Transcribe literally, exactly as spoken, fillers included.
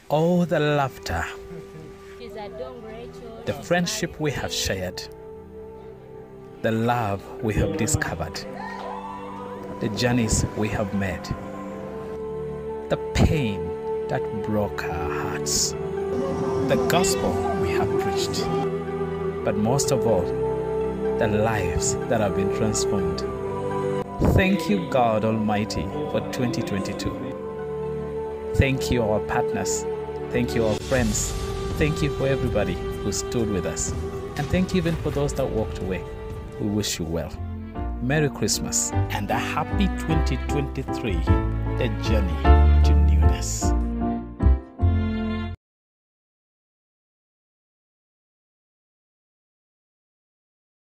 Oh, the laughter, the friendship we have shared, the love we have discovered, the journeys we have made, the pain that broke our hearts, the gospel we have preached, but most of all, the lives that have been transformed. Thank you, God Almighty, for twenty twenty-two. Thank you, our partners. Thank you, our friends. Thank you for everybody who stood with us. And thank you even for those that walked away. We wish you well. Merry Christmas and a happy twenty twenty-three, a journey to newness.